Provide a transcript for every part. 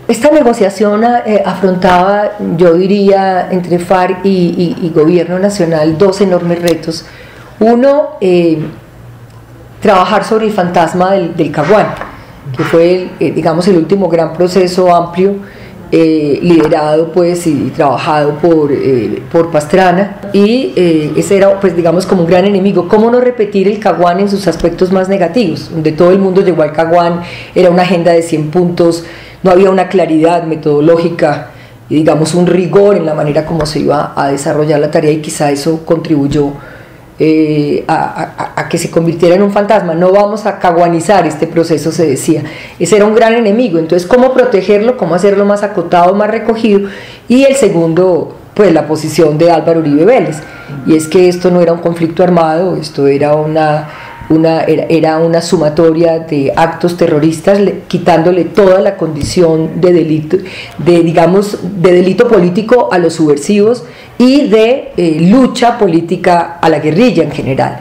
Esta negociación afrontaba, yo diría, entre FARC y Gobierno Nacional dos enormes retos. Uno, trabajar sobre el fantasma del Caguán, que fue, digamos, el último gran proceso amplio, liderado pues y trabajado por Pastrana, y ese era, pues, digamos, como un gran enemigo. ¿Cómo no repetir el Caguán en sus aspectos más negativos? Donde todo el mundo llegó al Caguán, era una agenda de 100 puntos, no había una claridad metodológica y, digamos, un rigor en la manera como se iba a desarrollar la tarea, y quizá eso contribuyó a que se convirtiera en un fantasma. No vamos a caguanizar este proceso, se decía. Ese era un gran enemigo. Entonces, ¿cómo protegerlo? ¿Cómo hacerlo más acotado, más recogido? Y el segundo, pues la posición de Álvaro Uribe Vélez, y es que esto no era un conflicto armado, esto era una sumatoria de actos terroristas, quitándole toda la condición de delito, de delito político a los subversivos y de lucha política a la guerrilla en general.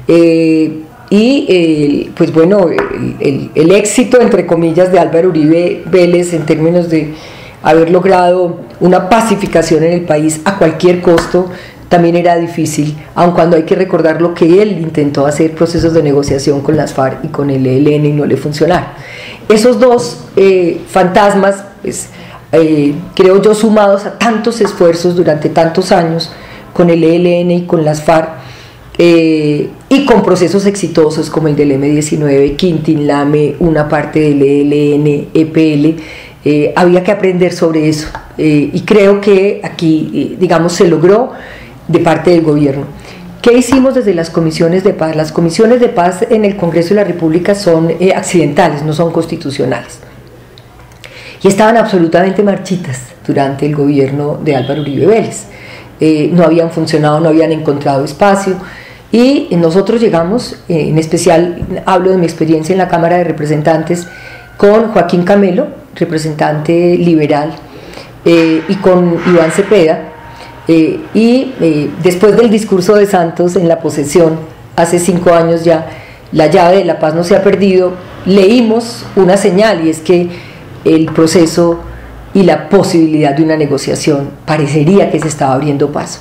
Pues bueno, el éxito, entre comillas, de Álvaro Uribe Vélez en términos de haber logrado una pacificación en el país a cualquier costo, también era difícil, aun cuando hay que recordar lo que él intentó hacer, procesos de negociación con las FARC y con el ELN, y no le funcionaron. Esos dos fantasmas, pues, creo yo, sumados a tantos esfuerzos durante tantos años con el ELN y con las FARC, y con procesos exitosos como el del M-19, Quintín Lame, una parte del ELN, EPL, había que aprender sobre eso, y creo que aquí, digamos, se logró de parte del gobierno. ¿Qué hicimos desde las comisiones de paz? Las comisiones de paz en el Congreso de la República son accidentales, no son constitucionales, y estaban absolutamente marchitas durante el gobierno de Álvaro Uribe Vélez. No habían funcionado, no habían encontrado espacio, y nosotros llegamos, en especial hablo de mi experiencia en la Cámara de Representantes, con Joaquín Camelo, representante liberal, y con Iván Cepeda, después del discurso de Santos en la posesión, hace 5 años ya, la llave de la paz no se ha perdido, leímos una señal, y es que el proceso y la posibilidad de una negociación parecería que se estaba abriendo paso.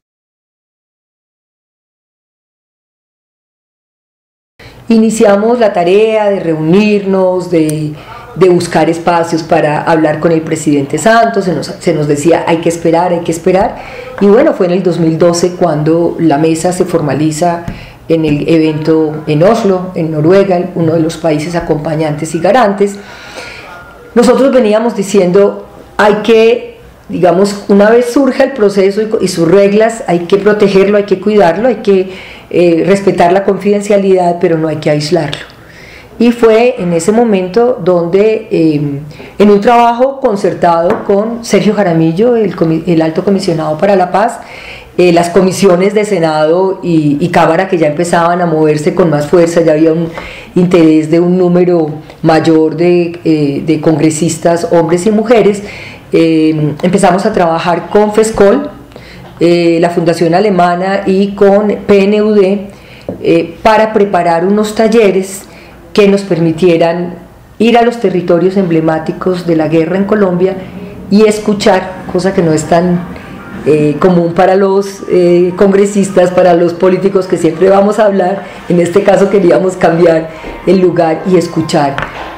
Iniciamos la tarea de reunirnos, de buscar espacios para hablar con el presidente Santos. Se nos decía hay que esperar, y bueno, fue en el 2012 cuando la mesa se formaliza en el evento en Oslo, en Noruega, uno de los países acompañantes y garantes. Nosotros veníamos diciendo hay que, digamos, una vez surja el proceso y sus reglas, hay que protegerlo, hay que cuidarlo, hay que respetar la confidencialidad, pero no hay que aislarlo. Y fue en ese momento donde, en un trabajo concertado con Sergio Jaramillo, el alto comisionado para la paz, las comisiones de Senado y Cámara, que ya empezaban a moverse con más fuerza, ya había un interés de un número mayor de congresistas, hombres y mujeres, empezamos a trabajar con FESCOL, la Fundación Alemana, y con PNUD, para preparar unos talleres que nos permitieran ir a los territorios emblemáticos de la guerra en Colombia y escuchar, cosa que no es tan común para los congresistas, para los políticos que siempre vamos a hablar. En este caso queríamos cambiar el lugar y escuchar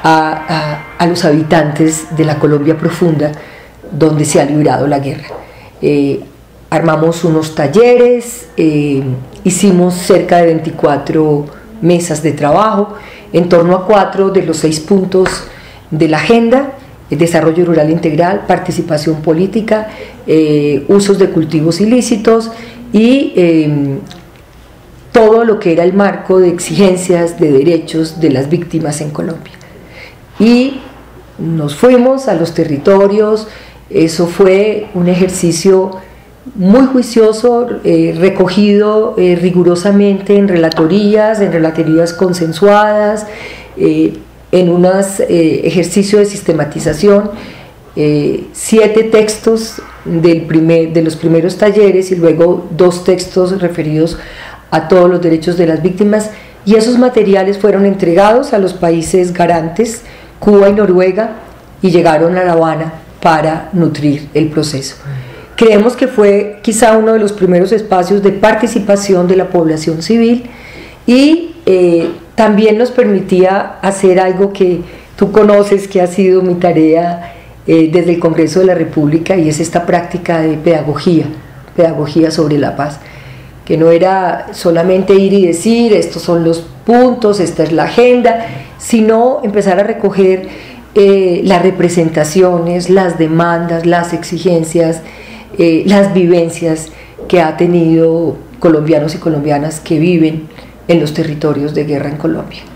a los habitantes de la Colombia profunda donde se ha librado la guerra. Armamos unos talleres, hicimos cerca de 24 mesas de trabajo en torno a 4 de los 6 puntos de la agenda: el desarrollo rural integral, participación política, usos de cultivos ilícitos y todo lo que era el marco de exigencias de derechos de las víctimas en Colombia. Y nos fuimos a los territorios. Eso fue un ejercicio muy juicioso, recogido rigurosamente en relatorías consensuadas, en unos ejercicios de sistematización, 7 textos de los primeros talleres y luego 2 textos referidos a todos los derechos de las víctimas, y esos materiales fueron entregados a los países garantes, Cuba y Noruega, y llegaron a La Habana para nutrir el proceso. Creemos que fue quizá uno de los primeros espacios de participación de la población civil y también nos permitía hacer algo que tú conoces, que ha sido mi tarea desde el Congreso de la República, y es esta práctica de pedagogía sobre la paz, que no era solamente ir y decir estos son los puntos, esta es la agenda, sino empezar a recoger las representaciones, las demandas, las exigencias, las vivencias que ha tenido colombianos y colombianas que viven en los territorios de guerra en Colombia.